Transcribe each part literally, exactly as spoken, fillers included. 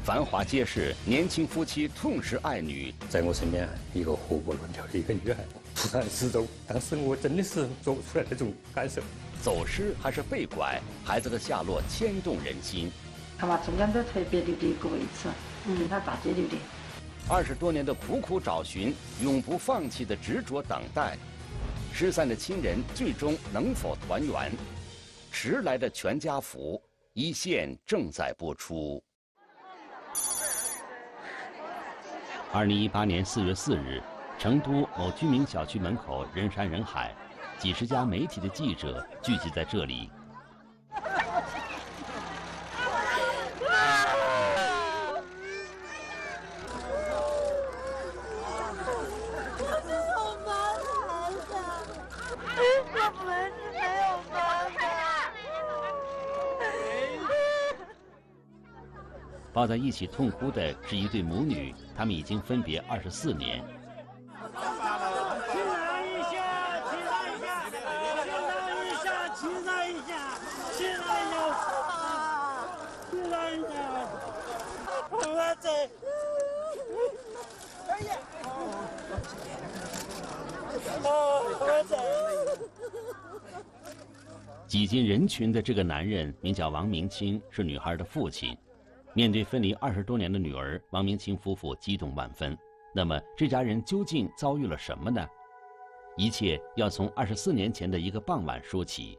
繁华街市，年轻夫妻痛失爱女。 在我身边，一个活蹦乱跳的一个女孩突然失踪，当时我真的是说不出来那种感受。 走失还是被拐，孩子的下落牵动人心。 他妈中间都特别留的一个位置，跟他大姐留的。 二十多年的苦苦找寻，永不放弃的执着等待，失散的亲人最终能否团圆？迟来的全家福，一线正在播出。二零一八年四月四日，成都某居民小区门口人山人海，几十家媒体的记者聚集在这里。抱在一起痛哭的是一对母女，他们已经分别二十四年。挤进人群的这个男人名叫王明清，是女孩的父亲。面对分离二十多年的女儿，王明清夫妇激动万分。那么，这家人究竟遭遇了什么呢？一切要从二十四年前的一个傍晚说起。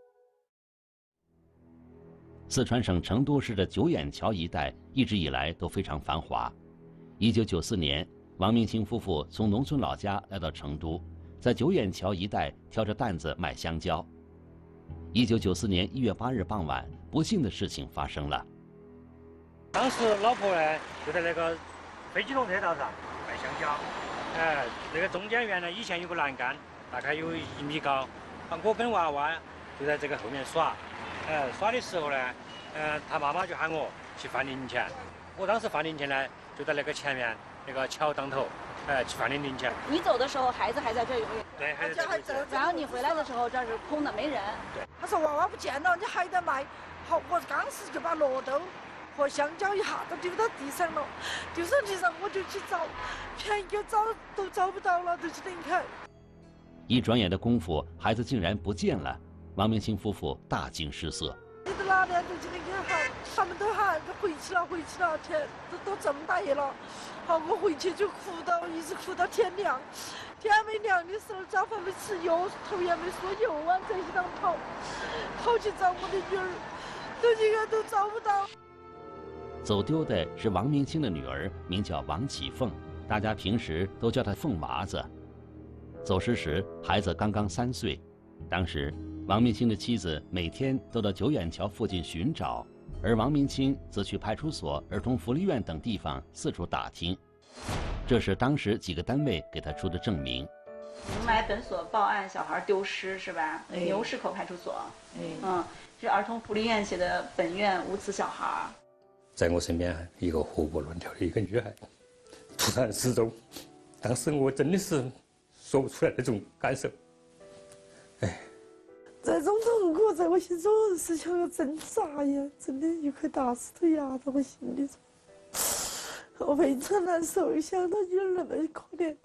四川省成都市的九眼桥一带一直以来都非常繁华。一九九四年，王明清夫妇从农村老家来到成都，在九眼桥一带挑着担子卖香蕉。一九九四年一月八日傍晚，不幸的事情发生了。 当时老婆呢就在那个飞机龙车道上卖香蕉，哎，那个中间原来以前有个栏杆，大概有一米高，我跟娃娃就在这个后面耍，哎，耍的时候呢，呃，他妈妈就喊我去放零钱，我当时放零钱呢就在那个前面那个桥当头，哎，去放的零钱。 你走的时候孩子还在这儿游泳， 对，还在这儿。 然后你回来的时候这儿是空的，没人。 对。 他说娃娃不见了，你还在卖。好，我当时就把罗豆和香蕉一下都丢到地上了，丢上地上我就去找，连一个找都找不到了，都去领看。 一转眼的功夫，孩子竟然不见了，王明清夫妇大惊失色。 你到哪里都去领看好，他们都喊回去了，回去了，天都都这么大夜了。好，我回去就哭到一直哭到天亮，天没亮的时候早饭没吃，油头也没梳，又往这些上跑，跑去找我的女儿，到现在都找不到。 走丢的是王明清的女儿，名叫王启凤，大家平时都叫她凤娃子。走失时，孩子刚刚三岁。当时，王明清的妻子每天都到九眼桥附近寻找，而王明清则去派出所、儿童福利院等地方四处打听。这是当时几个单位给他出的证明。 您来本所报案，小孩丢失是吧？ 哎、 牛市口派出所。 哎、 嗯，是儿童福利院写的本院无此小孩。 在我身边，一个活蹦乱跳的一个女孩突然失踪，当时我真的是说不出来那种感受。哎， 这种痛苦在我心中是像个针扎一样，真的一块大石头压到我心里头，我非常难受，想到女儿那么可怜。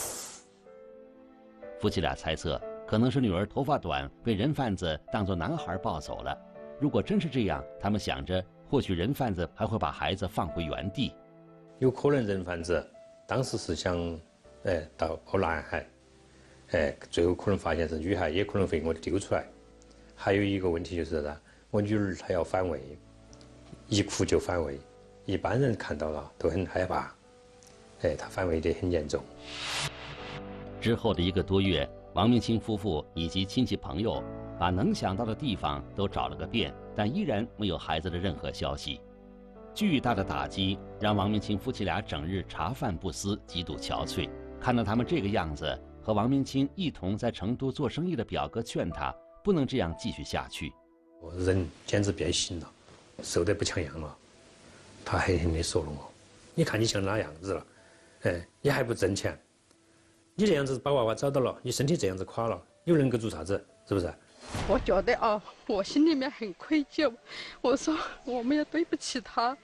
夫妻俩猜测，可能是女儿头发短，被人贩子当作男孩抱走了。如果真是这样，他们想着，或许人贩子还会把孩子放回原地。 有可能人贩子当时是想，哎，到抱男孩，哎，最后可能发现是女孩，也可能会给我丢出来。还有一个问题就是啥？我女儿她要反胃，一哭就反胃，一般人看到了都很害怕，哎，她反胃得很严重。 之后的一个多月，王明清夫妇以及亲戚朋友把能想到的地方都找了个遍，但依然没有孩子的任何消息。巨大的打击让王明清夫妻俩整日茶饭不思，极度憔悴。看到他们这个样子，和王明清一同在成都做生意的表哥劝他不能这样继续下去。 人简直变形了，瘦得不像样了。他狠狠地说了我：“你看你像哪样子了？哎，你还不挣钱？你这样子把娃娃找到了，你身体这样子垮了，你能够做啥子？是不是？” 我觉得啊，我心里面很愧疚。我说我们也对不起他，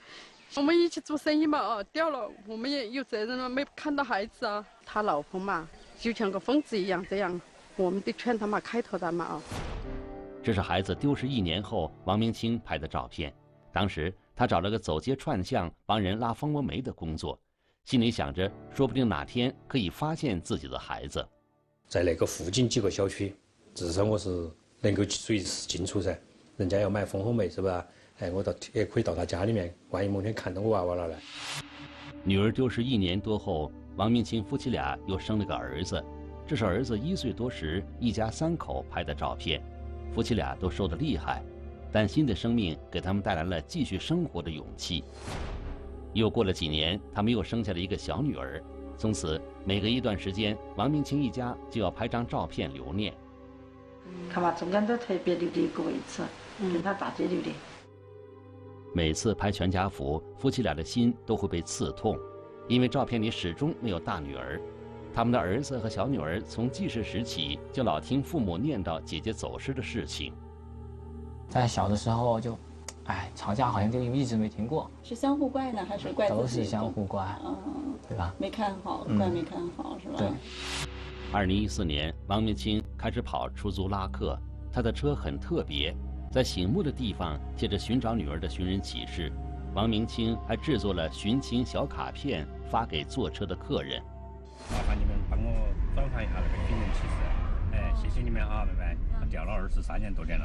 我们一起做生意嘛，啊，掉了，我们也有责任了，没看到孩子啊。他老婆嘛，就像个疯子一样，这样，我们得劝他嘛，开导他嘛啊。 这是孩子丢失一年后王明清拍的照片。当时他找了个走街串巷帮人拉蜂窝煤的工作，心里想着，说不定哪天可以发现自己的孩子。 在那个附近几个小区，至少我是能够随时进出噻。人家要买蜂窝煤是吧？哎，我到也可以到他家里面，万一某天看到我娃娃了呢。 女儿丢失一年多后，王明清夫妻俩又生了个儿子，这是儿子一岁多时一家三口拍的照片。夫妻俩都瘦得厉害，但新的生命给他们带来了继续生活的勇气。又过了几年，他们又生下了一个小女儿。从此，每隔一段时间，王明清一家就要拍张照片留念。 看嘛，中间都特别留的一个位置，跟他大姐留的。 每次拍全家福，夫妻俩的心都会被刺痛，因为照片里始终没有大女儿。他们的儿子和小女儿从记事时起就老听父母念叨姐姐走失的事情。 在小的时候就，哎，吵架好像就一直没停过。 是相互怪呢，还是怪自己？ 都是相互怪，嗯，对吧？ 没看好，怪没看好，是吧？ 对。 二零一四年，王明清开始跑出租拉客，他的车很特别，在醒目的地方贴着寻找女儿的寻人启事。王明清还制作了寻亲小卡片发给坐车的客人。 麻烦你们帮我转发一下那个寻人启事，哎，谢谢你们哈，拜拜。他掉了二十三年多年了。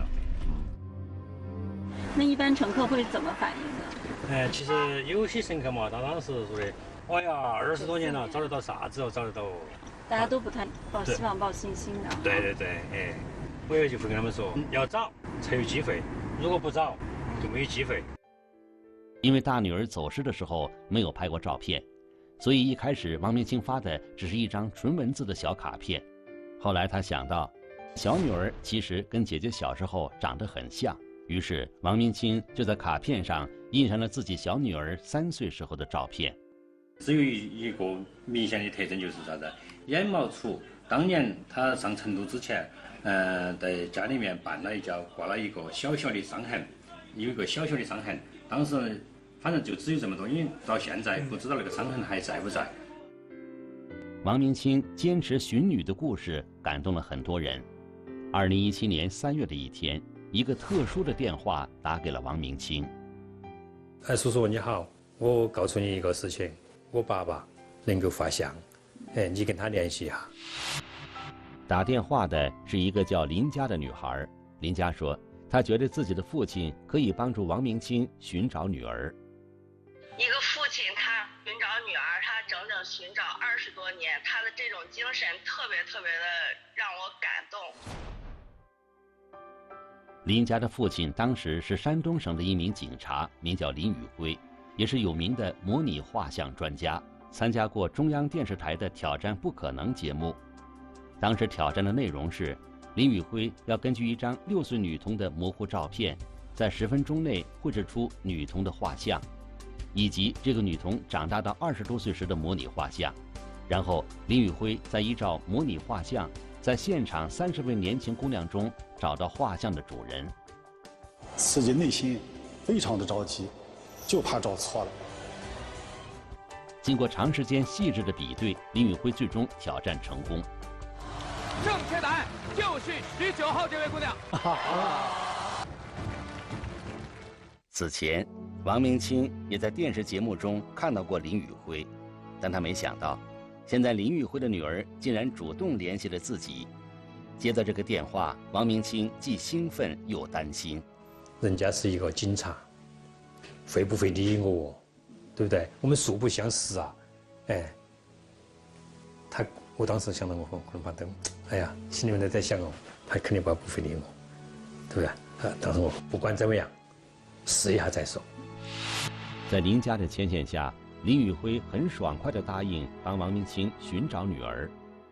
那一般乘客会怎么反应呢？ 哎，其实有些乘客嘛，他当时说的，哎呀，二十多年了，找得到啥子哦？找得到。 大家都不太抱希望、抱信心的。 对对对，哎，我也就会跟他们说，要找才有机会，如果不找就没有机会。 因为大女儿走失的时候没有拍过照片，所以一开始王明清发的只是一张纯文字的小卡片。后来他想到，小女儿其实跟姐姐小时候长得很像，于是王明清就在卡片上印上了自己小女儿三岁时候的照片。 只有一个明显的特征就是啥子？眼毛粗。当年他上成都之前，呃，在家里面绊了一跤，挂了一个小小的伤痕，有一个小小的伤痕。当时反正就只有这么多，因为到现在不知道那个伤痕还在不在。 王明清坚持寻女的故事感动了很多人。二零一七年三月的一天，一个特殊的电话打给了王明清。 哎，叔叔你好，我告诉你一个事情，我爸爸能够发相，哎，你跟他联系一下。 打电话的是一个叫林佳的女孩。林佳说，她觉得自己的父亲可以帮助王明清寻找女儿。 一个父亲他寻找女儿，他整整寻找二十多年，他的这种精神特别特别的让我感动。 林佳的父亲当时是山东省的一名警察，名叫林宇辉，也是有名的模拟画像专家，参加过中央电视台的挑战不可能节目。当时挑战的内容是，林宇辉要根据一张六岁女童的模糊照片，在十分钟内绘制出女童的画像，以及这个女童长大到二十多岁时的模拟画像。然后林宇辉再依照模拟画像，在现场三十位年轻姑娘中找到画像的主人。 自己内心非常的着急，就怕找错了。 经过长时间细致的比对，林宇辉最终挑战成功。 正确答案就是十九号这位姑娘。 此前，王明清也在电视节目中看到过林宇辉，但他没想到，现在林宇辉的女儿竟然主动联系了自己。接到这个电话，王明清既兴奋又担心。 人家是一个警察，会不会理我？对不对？我们素不相识啊，哎，他，我当时想到我可能把灯，哎呀，心里面都在想哦，他肯定不不会理我，对不对？啊，当时我不管怎么样，试一下再说。 在林佳的牵线下，林宇辉很爽快地答应帮王明清寻找女儿。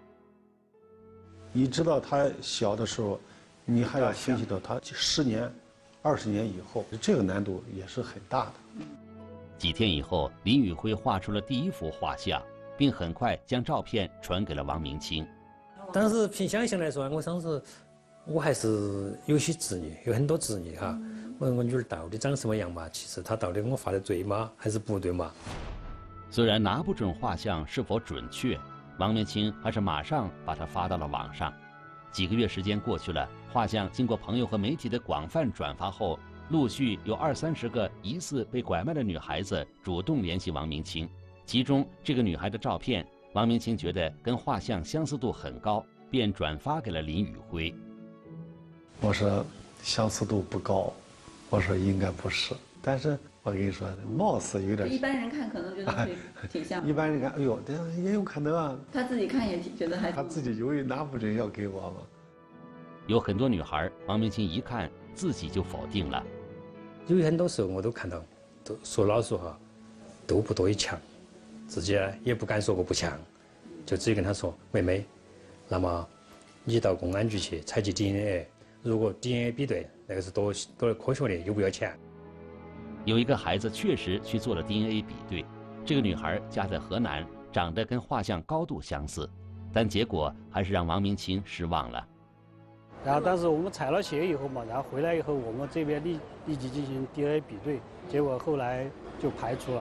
你知道他小的时候，你还要分析到他十年、二十年以后，这个难度也是很大的。 几天以后，林宇辉画出了第一幅画像，并很快将照片传给了王明清。 当时凭想象来说，我当时我还是有些质疑，有很多质疑哈。 问我女儿到底长什么样嘛？其实她到底我发的对吗？还是不对嘛？ 虽然拿不准画像是否准确，王明清还是马上把它发到了网上。几个月时间过去了，画像经过朋友和媒体的广泛转发后，陆续有二三十个疑似被拐卖的女孩子主动联系王明清。其中这个女孩的照片，王明清觉得跟画像相似度很高，便转发给了林宇辉。 我说相似度不高，我说应该不是，但是我跟你说，貌似有点。 一般人看可能觉得会挺像。 一般人看，哎呦，这也有可能啊。 他自己看也觉得还。 他自己以为拿不准要给我嘛。 有很多女孩，王明清一看自己就否定了。 有很多时候我都看到，都说老实话，都不多一强，自己也不敢说我不强，就直接跟他说，妹妹，那么你到公安局去采集 D N A， 如果 D N A 比对，那个是多多科学的，又不要钱。 有一个孩子确实去做了 D N A 比对，这个女孩家在河南，长得跟画像高度相似，但结果还是让王明清失望了。 然后当时我们采了血以后嘛，然后回来以后我们这边立立即进行 D N A 比对，结果后来就排除了。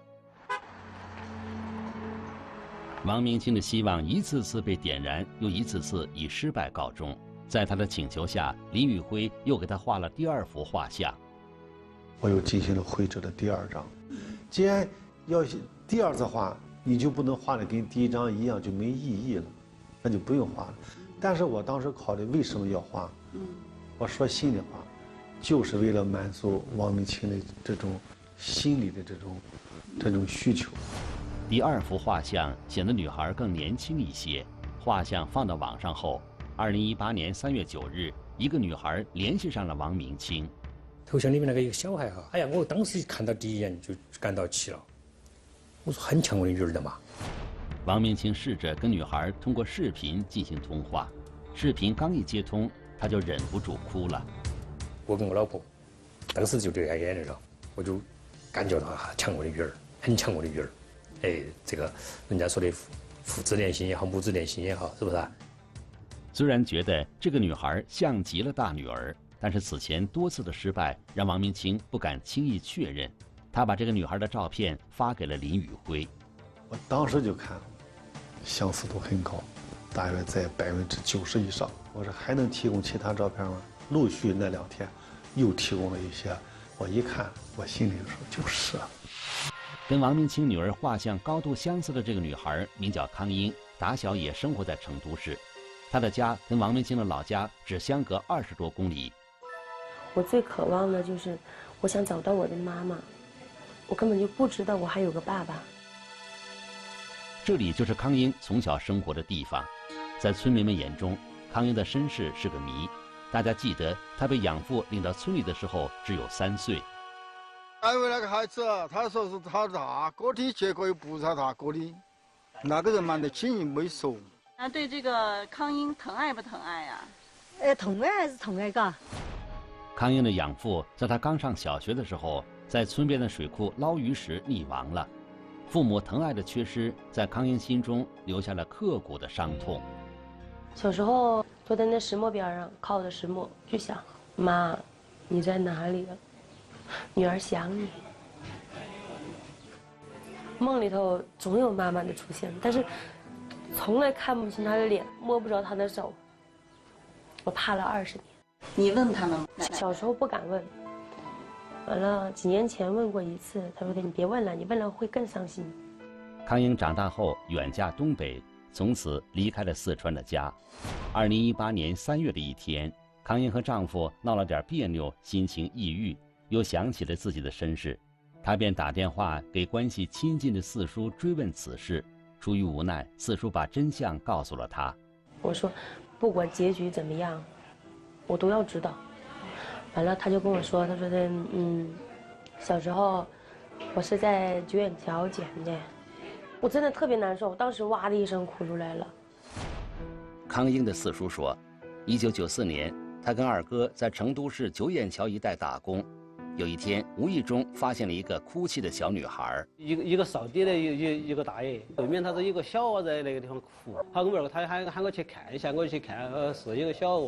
王明清的希望一次次被点燃，又一次次以失败告终。在他的请求下，林宇辉又给他画了第二幅画像。 我又进行了绘制的第二张。既然要第二次画，你就不能画的跟第一张一样，就没意义了，那就不用画了。但是我当时考虑为什么要画？嗯，我说心里话，就是为了满足王明清的这种心理的这种这种需求。 第二幅画像显得女孩更年轻一些。画像放到网上后，二零一八年三月九日，一个女孩联系上了王明清。 头像里面那个一个小孩哈，哎呀，我当时一看到第一眼就感到奇了，我说很像我的女儿的嘛。 王明清试着跟女孩通过视频进行通话，视频刚一接通，他就忍不住哭了。 我跟我老婆当时就流下眼泪了，我就感觉到像我的女儿，很像我的女儿。哎，这个人家说的父子连心也好，母子连心也好，是不是啊？ 虽然觉得这个女孩像极了大女儿，但是此前多次的失败让王明清不敢轻易确认。他把这个女孩的照片发给了林宇辉。 我当时就看，相似度很高，大约在百分之九十以上。我说还能提供其他照片吗？陆续那两天又提供了一些，我一看，我心里就说就是啊。 跟王明清女儿画像高度相似的这个女孩名叫康英，打小也生活在成都市。她的家跟王明清的老家只相隔二十多公里。 我最渴望的就是，我想找到我的妈妈。我根本就不知道我还有个爸爸。 这里就是康英从小生活的地方，在村民们眼中，康英的身世是个谜。大家记得，他被养父领到村里的时候只有三岁。 因为那个孩子，他说是他大哥的，结果又不是他大哥的，那个人瞒得清也没说。 那对这个康英疼爱不疼爱呀？ 呃，疼爱还是疼爱嘎。 康英的养父在他刚上小学的时候，在村边的水库捞鱼时溺亡了。父母疼爱的缺失，在康英心中留下了刻骨的伤痛。 小时候坐在那石磨边上，靠着石磨，就想：妈，你在哪里啊？女儿想你。梦里头总有妈妈的出现，但是从来看不清她的脸，摸不着她的手。我怕了二十年。 你问他们吗？ 小时候不敢问。完了，几年前问过一次，他说的你别问了，你问了会更伤心。 康英长大后远嫁东北，从此离开了四川的家。二零一八年三月的一天，康英和丈夫闹了点别扭，心情抑郁，又想起了自己的身世，她便打电话给关系亲近的四叔追问此事。出于无奈，四叔把真相告诉了他。 我说，不管结局怎么样，我都要知道。完了，他就跟我说，他说的，嗯，小时候我是在九眼桥捡的，我真的特别难受，当时哇的一声哭出来了。 康英的四叔说，一九九四年，他跟二哥在成都市九眼桥一带打工，有一天无意中发现了一个哭泣的小女孩， 一个一个扫地的一一一个大爷，对面他是一个小娃在那个地方哭，他跟我说他喊喊我去看一下，我去看，呃，是一个小娃。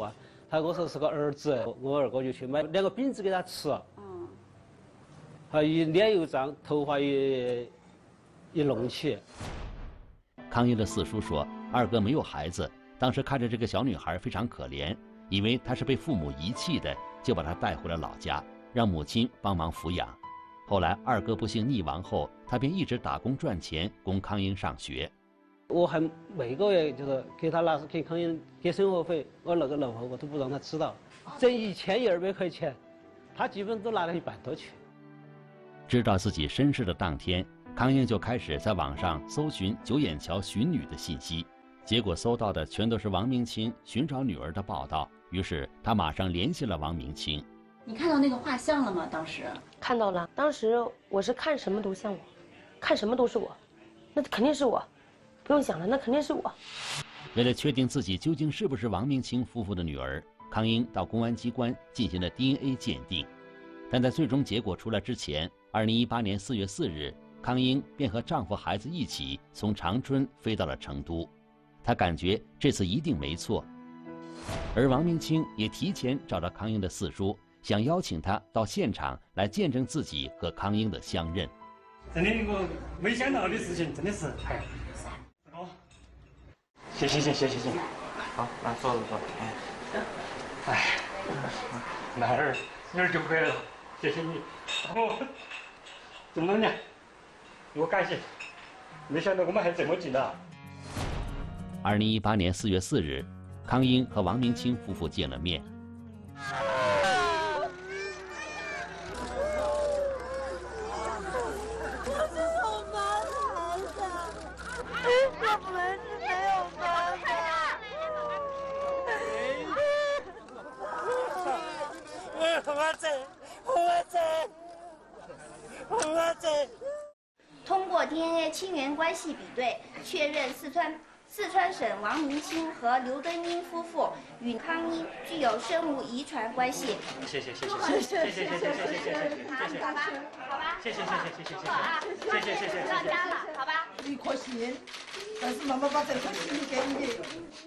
他跟我说是个儿子，我二哥就去买两个饼子给他吃。嗯。他一脸又脏，头发也也弄起。 康英的四叔说，二哥没有孩子，当时看着这个小女孩非常可怜，以为她是被父母遗弃的，就把她带回了老家，让母亲帮忙抚养。后来二哥不幸溺亡后，他便一直打工赚钱供康英上学。 我还每个月就是给他拿给康英给生活费，我那个楼后我都不让他知道，挣一千一二百块钱，他基本都拿了一半多去。 知道自己身世的当天，康英就开始在网上搜寻九眼桥寻女的信息，结果搜到的全都是王明清寻找女儿的报道。于是他马上联系了王明清。 你看到那个画像了吗？当时看到了，当时我是看什么都像我，看什么都是我，那肯定是我，不用想了，那肯定是我。 为了确定自己究竟是不是王明清夫妇的女儿，康英到公安机关进行了 D N A 鉴定。但在最终结果出来之前，二零一八年四月四日，康英便和丈夫孩子一起从长春飞到了成都。她感觉这次一定没错。而王明清也提前找到康英的四叔，想邀请他到现场来见证自己和康英的相认。 真的，我没想到的事情，真的是哎，哦，谢谢谢谢谢谢， 好，来坐着坐。 哎，那儿女儿就回来了，谢谢你，哦，这么多年，我感谢，没想到我们还这么近啊。 二零一八年四月四日，康英和王明清夫妇见了面。 通过 D N A 亲缘关系比对，确认四川四川省王明清和刘登英夫妇与康英具有生物遗传关系。 谢谢谢谢谢谢谢谢谢谢谢谢谢， 好吧好吧， 谢谢谢谢谢谢谢谢， 好啊， 谢谢谢谢， 到家了，好吧。 一颗心，但是妈妈把这颗心给你。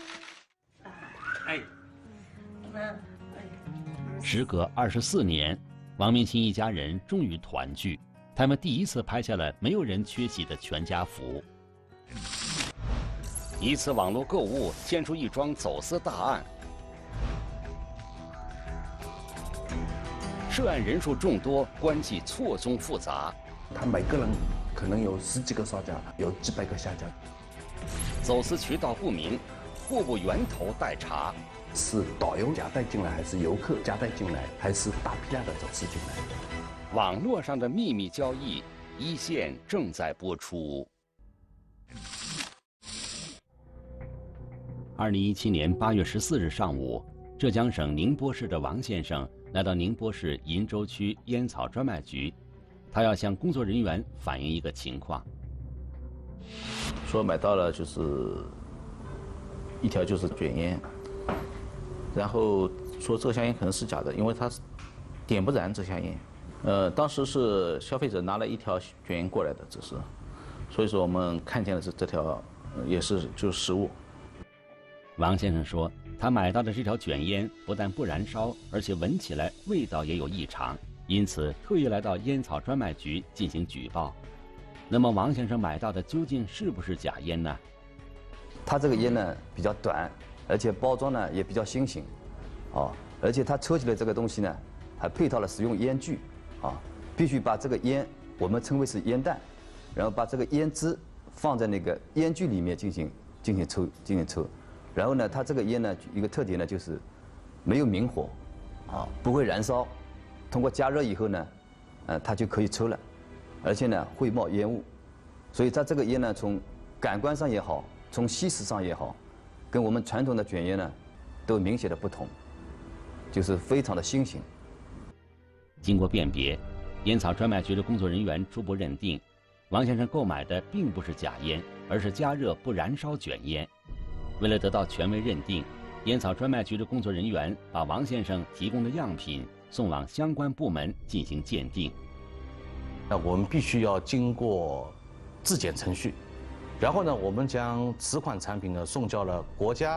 哎， 嗯。 时隔二十四年，王明清一家人终于团聚。他们第一次拍下了没有人缺席的全家福。 一次网络购物牵出一桩走私大案，涉案人数众多，关系错综复杂。 他每个人可能有十几个上家，有几百个下家。 走私渠道不明，货物源头待查。 是导游夹带进来，还是游客夹带进来，还是大批量的走私进来？ 网络上的秘密交易，一线正在播出。 二零一七年八月十四日上午，浙江省宁波市的王先生来到宁波市鄞州区烟草专卖局，他要向工作人员反映一个情况。 说买到了就是一条就是卷烟，然后说这个香烟可能是假的，因为它点不燃这香烟。呃，当时是消费者拿了一条卷烟过来的，只是，所以说我们看见的是这条，也是就实物。 王先生说，他买到的这条卷烟不但不燃烧，而且闻起来味道也有异常，因此特意来到烟草专卖局进行举报。那么王先生买到的究竟是不是假烟呢？ 他这个烟呢比较短，而且包装呢也比较新型，哦，而且他抽起来这个东西呢，还配套了使用烟具。啊，必须把这个烟，我们称为是烟弹，然后把这个烟汁放在那个烟具里面进行进行抽进行抽，然后呢，它这个烟呢一个特点呢就是没有明火，啊，不会燃烧，通过加热以后呢，呃，它就可以抽了，而且呢会冒烟雾，所以它这个烟呢从感官上也好，从吸食上也好，跟我们传统的卷烟呢都有明显的不同，就是非常的新型。 经过辨别，烟草专卖局的工作人员初步认定，王先生购买的并不是假烟，而是加热不燃烧卷烟。为了得到权威认定，烟草专卖局的工作人员把王先生提供的样品送往相关部门进行鉴定。 那我们必须要经过质检程序，然后呢，我们将此款产品呢送交了国家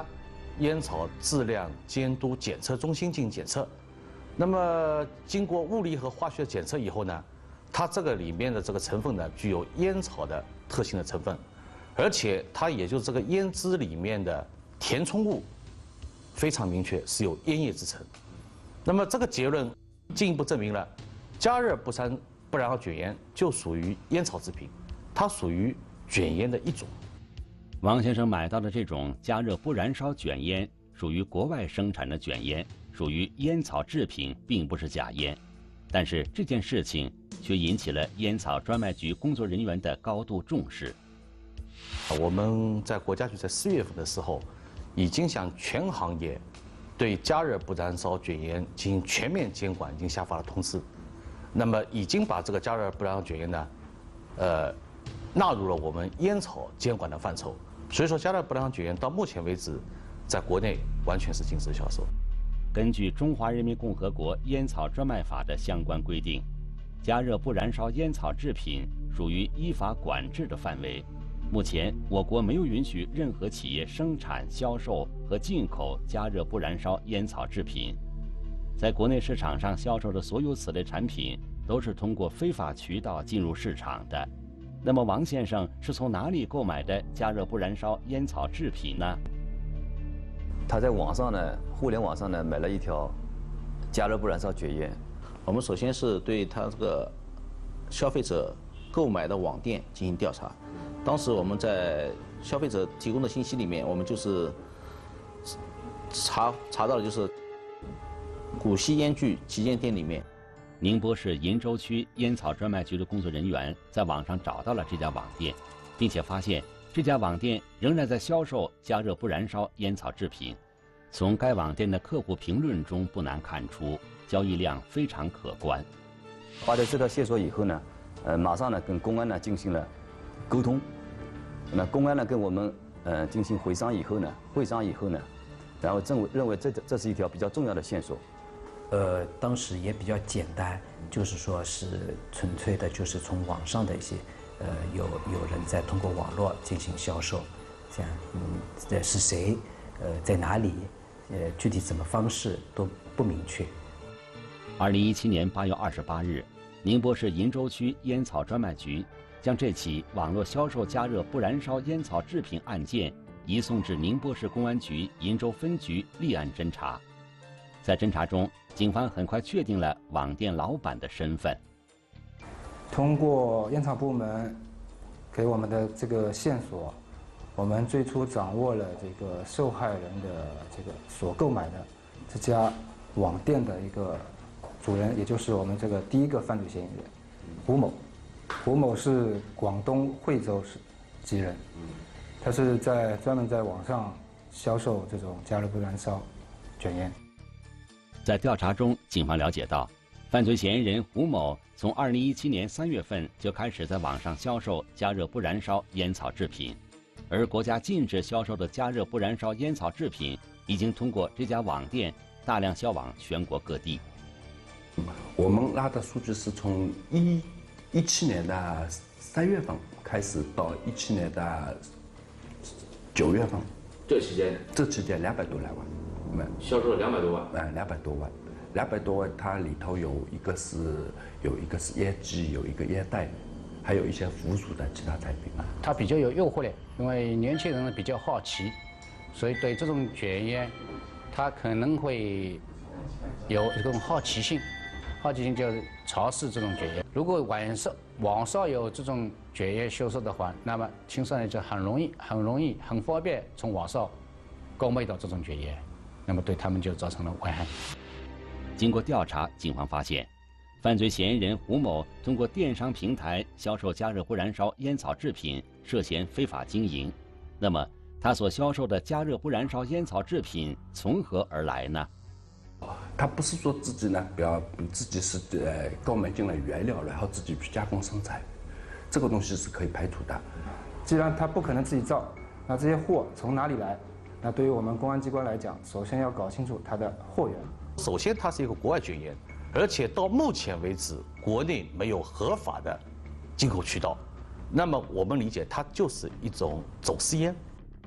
烟草质量监督检测中心进行检测。那么经过物理和化学检测以后呢，它这个里面的这个成分呢，具有烟草的特性的成分，而且它也就是这个烟汁里面的填充物非常明确，是有烟叶制成。那么这个结论进一步证明了加热不燃不燃烧卷烟就属于烟草制品，它属于卷烟的一种。 王先生买到的这种加热不燃烧卷烟属于国外生产的卷烟，属于烟草制品，并不是假烟。但是这件事情却引起了烟草专卖局工作人员的高度重视。 我们在国家局在四月份的时候，已经向全行业对加热不燃烧卷烟进行全面监管，已经下发了通知。那么已经把这个加热不燃烧卷烟呢，呃，纳入了我们烟草监管的范畴。所以说，加热不燃烧卷烟到目前为止，在国内完全是禁止销售。 根据《中华人民共和国烟草专卖法》的相关规定，加热不燃烧烟草制品属于依法管制的范围。目前，我国没有允许任何企业生产、销售和进口加热不燃烧烟草制品。在国内市场上销售的所有此类产品，都是通过非法渠道进入市场的。那么，王先生是从哪里购买的加热不燃烧烟草制品呢？ 他在网上呢，互联网上呢买了一条加热不燃烧卷烟。 我们首先是对他这个消费者购买的网店进行调查。当时我们在消费者提供的信息里面，我们就是查查到的就是古稀烟具旗舰店里面。 宁波市鄞州区烟草专卖局的工作人员在网上找到了这家网店，并且发现这家网店仍然在销售加热不燃烧烟草制品。从该网店的客户评论中不难看出，交易量非常可观。 发现这条线索以后呢，呃，马上呢跟公安呢进行了沟通。那公安呢跟我们呃进行会商以后呢，会商以后呢，然后认为认为这这是一条比较重要的线索。 呃，当时也比较简单，就是说是纯粹的，就是从网上的一些，呃，有有人在通过网络进行销售，这样，嗯，这是谁，呃，在哪里，呃，具体怎么方式都不明确。 二零一七年八月二十八日，宁波市鄞州区烟草专卖局将这起网络销售加热不燃烧烟草制品案件移送至宁波市公安局鄞州分局立案侦查。在侦查中，警方很快确定了网店老板的身份。 通过烟草部门给我们的这个线索，我们最初掌握了这个受害人的这个所购买的这家网店的一个主人，也就是我们这个第一个犯罪嫌疑人胡某。胡某是广东惠州市籍人，他是在专门在网上销售这种加热不燃烧卷烟。 在调查中，警方了解到，犯罪嫌疑人胡某从二零一七年三月份就开始在网上销售加热不燃烧烟草制品，而国家禁止销售的加热不燃烧烟草制品已经通过这家网店大量销往全国各地。 我们拉的数据是从一一七年的三月份开始到一七年的九月份， 这期间， 这期间两百多来万。 销售了两百多万， 嗯，两百多万，两百多万，它里头有一个是有一个是烟机，有一个烟袋，还有一些附属的其他产品啊。 它比较有诱惑力，因为年轻人比较好奇，所以对这种卷烟，他可能会有这种好奇心，好奇心就是尝试这种卷烟。如果晚上网上有这种卷烟销售的话，那么青少年就很容易、很容易、很方便从网上购买到这种卷烟。那么对他们就造成了危害。 经过调查，警方发现，犯罪嫌疑人胡某通过电商平台销售加热不燃烧烟草制品，涉嫌非法经营。那么，他所销售的加热不燃烧烟草制品从何而来呢？ 他不是说自己呢，不要自己是呃购买进了原料，然后自己去加工生产，这个东西是可以排除的。 既然他不可能自己造，那这些货从哪里来？那对于我们公安机关来讲，首先要搞清楚它的货源。 首先，它是一个国外卷烟，而且到目前为止，国内没有合法的进口渠道。那么我们理解，它就是一种走私烟。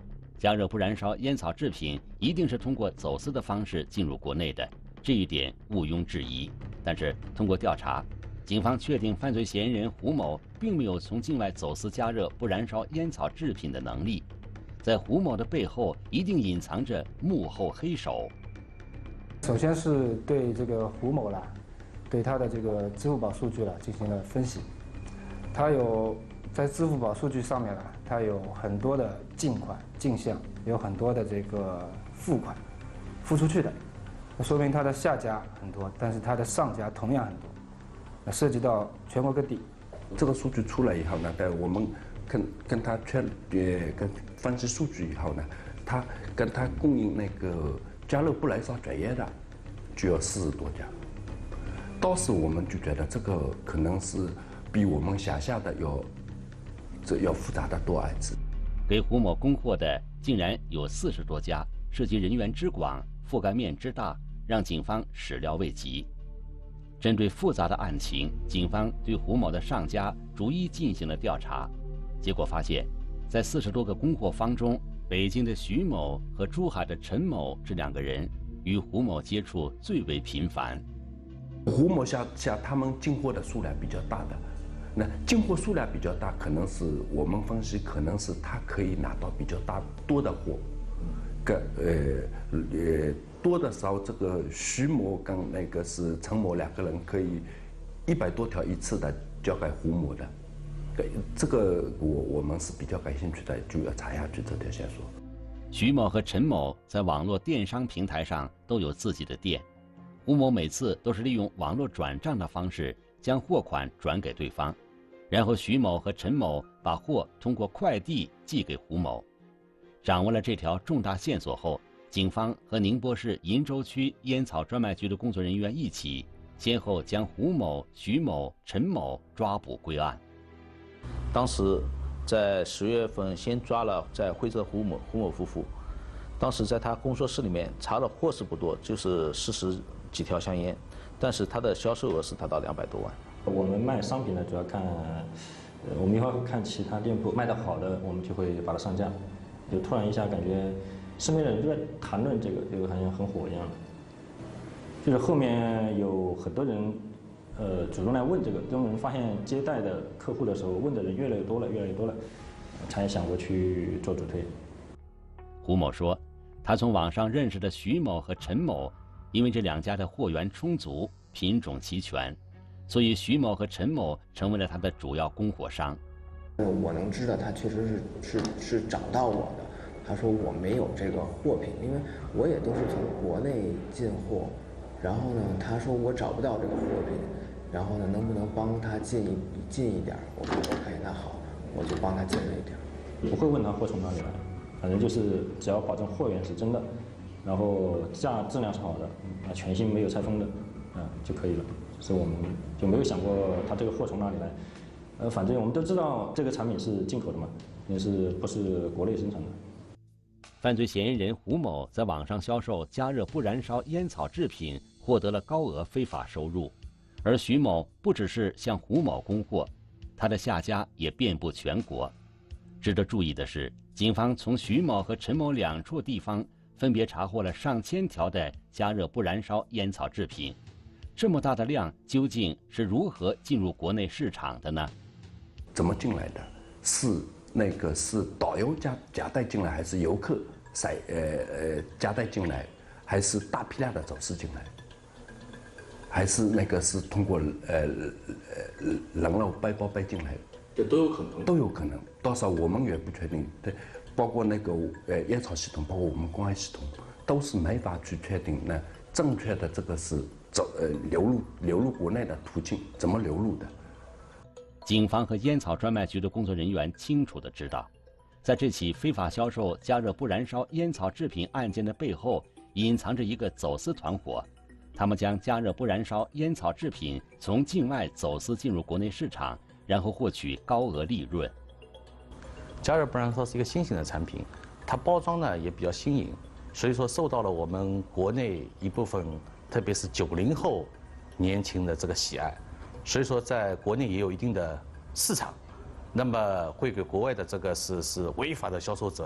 加热不燃烧烟草制品一定是通过走私的方式进入国内的，这一点毋庸置疑。但是通过调查，警方确定犯罪嫌疑人胡某并没有从境外走私加热不燃烧烟草制品的能力，在胡某的背后一定隐藏着幕后黑手。 首先是对这个胡某啦，对他的这个支付宝数据了进行了分析，他有在支付宝数据上面呢，他有很多的进款进项，有很多的这个付款付出去的，那说明他的下家很多，但是他的上家同样很多，那涉及到全国各地。 这个数据出来以后呢，在我们跟跟他确呃跟分析数据以后呢，他跟他供应那个加热不燃烧转烟的就有四十多家。当时我们就觉得这个可能是比我们想象的要这要复杂的多一次。 给胡某供货的竟然有四十多家，涉及人员之广，覆盖面之大，让警方始料未及。针对复杂的案情，警方对胡某的上家逐一进行了调查，结果发现，在四十多个供货方中，北京的徐某和珠海的陈某这两个人与胡某接触最为频繁。 胡某像像他们进货的数量比较大的，那进货数量比较大，可能是我们分析，可能是他可以拿到比较大多的货，跟呃呃多的时候，这个徐某跟那个是陈某两个人可以一百多条一次的交给胡某的，对这个我我们是比较感兴趣的，就要查下去这条线索。 徐某和陈某在网络电商平台上都有自己的店，胡某每次都是利用网络转账的方式将货款转给对方，然后徐某和陈某把货通过快递寄给胡某。掌握了这条重大线索后，警方和宁波市鄞州区烟草专卖局的工作人员一起，先后将胡某、徐某、陈某抓捕归案。 当时在十月份先抓了在惠州胡某胡某夫妇，当时在他工作室里面查的货是不多，就是四十几条香烟，但是他的销售额是达到两百多万。 我们卖商品呢，主要看，呃，我们也会看其他店铺卖得好的，我们就会把它上架。就突然一下感觉，身边的人都在谈论这个，这个好像很火一样。就是后面有很多人，呃，主动来问这个，当我们发现接待的客户的时候，问的人越来越多了，越来越多了，才想过去做主推。 胡某说，他从网上认识的徐某和陈某，因为这两家的货源充足、品种齐全，所以徐某和陈某成为了他的主要供货商。 我能知道他确实是是是找到我的，他说我没有这个货品，因为我也都是从国内进货，然后呢，他说我找不到这个货品，然后呢，能不能帮他进一进一点？我说 OK， 那好，我就帮他进了一点。 不会问他货从哪里来，反正就是只要保证货源是真的，然后价质量是好的，啊，全新没有拆封的，啊就可以了。所以我们就没有想过他这个货从哪里来。呃，反正我们都知道这个产品是进口的嘛，也是不是国内生产的。 犯罪嫌疑人胡某在网上销售加热不燃烧烟草制品，获得了高额非法收入。而徐某不只是向胡某供货，他的下家也遍布全国。值得注意的是，警方从徐某和陈某两处地方分别查获了上千条的加热不燃烧烟草制品。这么大的量究竟是如何进入国内市场的呢？ 怎么进来的？是那个是导游夹夹带进来，还是游客塞呃呃夹带进来，还是大批量的走私进来，还是那个是通过呃呃人肉背包背进来？ 这都有可能。 都有可能，多少我们也不确定。对，包括那个呃烟草系统，包括我们公安系统，都是没法去确定那正确的这个是走呃流入流入国内的途径怎么流入的。 警方和烟草专卖局的工作人员清楚地知道，在这起非法销售加热不燃烧烟草制品案件的背后，隐藏着一个走私团伙。他们将加热不燃烧烟草制品从境外走私进入国内市场，然后获取高额利润。 加热不燃烧是一个新型的产品，它包装呢也比较新颖，所以说受到了我们国内一部分，特别是九零后年轻的这个喜爱。所以说，在国内也有一定的市场，那么会给国外的这个是是违法的销售者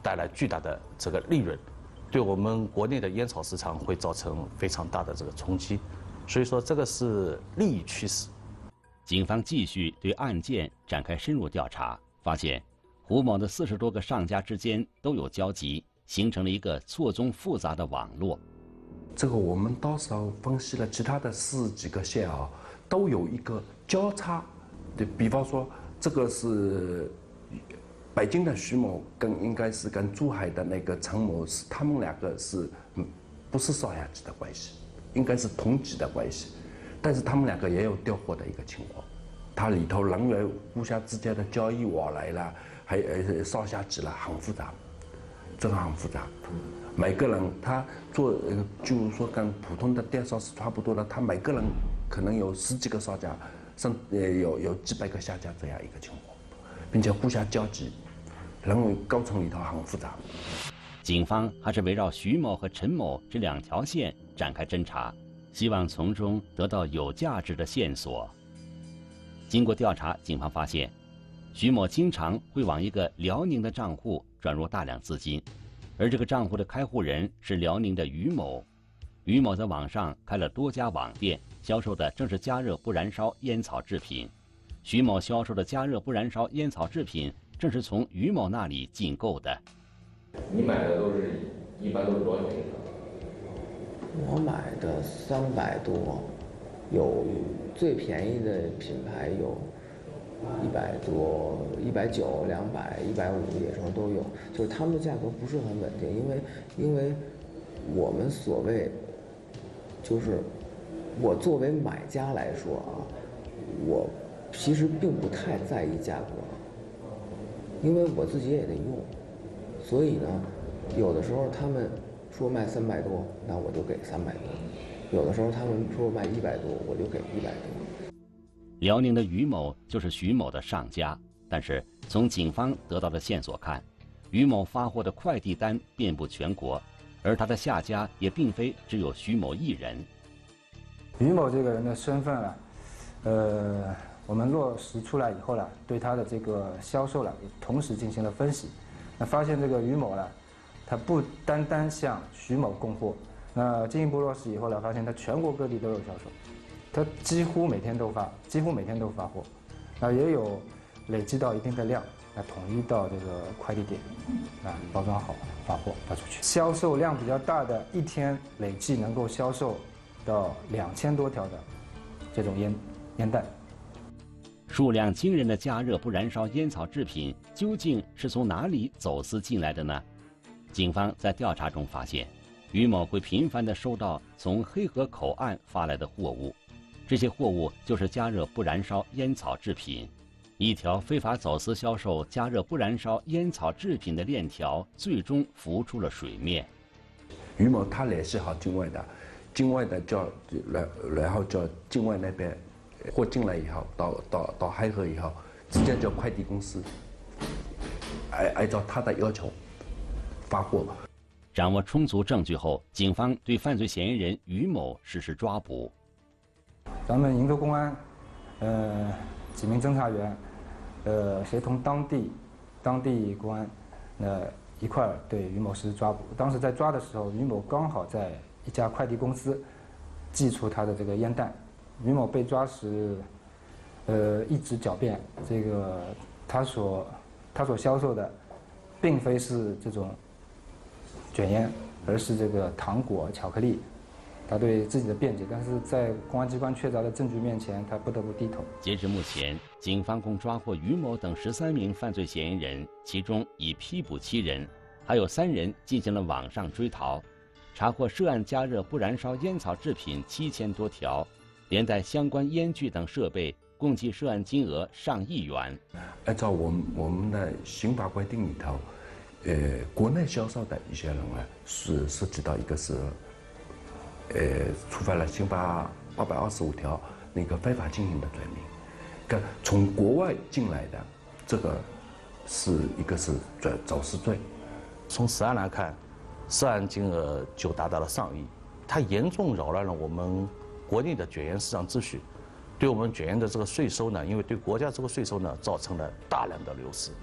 带来巨大的这个利润，对我们国内的烟草市场会造成非常大的这个冲击，所以说这个是利益驱使。 警方继续对案件展开深入调查，发现胡某的四十多个上家之间都有交集，形成了一个错综复杂的网络。 这个我们到时候分析了其他的四几个县啊，都有一个交叉的，比方说这个是北京的徐某跟应该是跟珠海的那个陈某是他们两个是嗯不是上下级的关系，应该是同级的关系，但是他们两个也有调货的一个情况，它里头人员互相之间的交易往来啦，还有上下级啦，很复杂，真的很复杂。每个人他做呃，就是说跟普通的电商是差不多的，他每个人可能有十几个商家，甚呃有有几百个下家这样一个情况，并且互相交集，人为构成里头很复杂。 警方还是围绕徐某和陈某这两条线展开侦查，希望从中得到有价值的线索。经过调查，警方发现，徐某经常会往一个辽宁的账户转入大量资金。而这个账户的开户人是辽宁的于某，于某在网上开了多家网店，销售的正是加热不燃烧烟草制品。徐某销售的加热不燃烧烟草制品正是从于某那里进购的。 你买的都是一般都是多少钱一条？ 我买的三百多，有最便宜的品牌有一百多、一百九、两百、一百五，也什么都有。就是他们的价格不是很稳定，因为因为我们所谓就是我作为买家来说啊，我其实并不太在意价格，因为我自己也得用，所以呢，有的时候他们说卖三百多，那我就给三百多；有的时候他们说卖一百多，我就给一百多。 辽宁的于某就是徐某的上家，但是从警方得到的线索看，于某发货的快递单遍布全国，而他的下家也并非只有徐某一人。 于某这个人的身份啊，呃，我们落实出来以后呢，对他的这个销售呢，也同时进行了分析。那发现这个于某呢，他不单单向徐某供货，那进一步落实以后呢，发现他全国各地都有销售。他几乎每天都发，几乎每天都发货，那也有累积到一定的量，那统一到这个快递点，啊，包装好发货发出去。销售量比较大的，一天累计能够销售到两千多条的这种烟烟弹。 数量惊人的加热不燃烧烟草制品究竟是从哪里走私进来的呢？警方在调查中发现，于某会频繁地收到从黑河口岸发来的货物。这些货物就是加热不燃烧烟草制品，一条非法走私销售加热不燃烧烟草制品的链条最终浮出了水面。 于某他联系好境外的，境外的叫然然后叫境外那边货进来以后，到到到黑河以后，直接叫快递公司按按照他的要求发货。 掌握充足证据后，警方对犯罪嫌疑人于某实施抓捕。 咱们鄞州公安，呃，几名侦查员，呃，协同当地当地公安，呃，一块儿对于某实施抓捕。当时在抓的时候，于某刚好在一家快递公司寄出他的这个烟弹。于某被抓时，呃，一直狡辩，这个他所他所销售的，并非是这种卷烟，而是这个糖果、巧克力。他对自己的辩解，但是在公安机关确凿的证据面前，他不得不低头。 截至目前，警方共抓获于某等十三名犯罪嫌疑人，其中已批捕七人，还有三人进行了网上追逃。查获涉案加热不燃烧烟草制品七千多条，连带相关烟具等设备，共计涉案金额上亿元。 按照我们我们的刑法规定里头，呃，国内销售的一些人呢，是涉及到一个是。呃，触犯了刑法八百二十五条那个非法经营的罪名，跟从国外进来的这个是一个是走走私罪。 从此案来看，涉案金额就达到了上亿，它严重扰乱了我们国内的卷烟市场秩序，对我们卷烟的这个税收呢，因为对国家这个税收呢造成了大量的流失，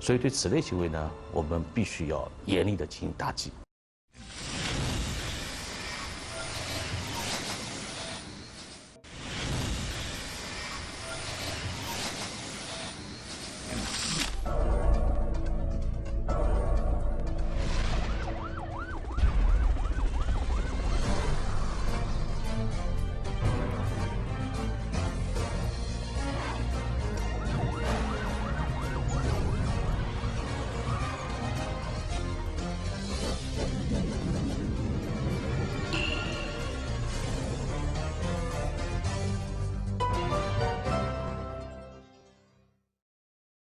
所以对此类行为呢，我们必须要严厉的进行打击。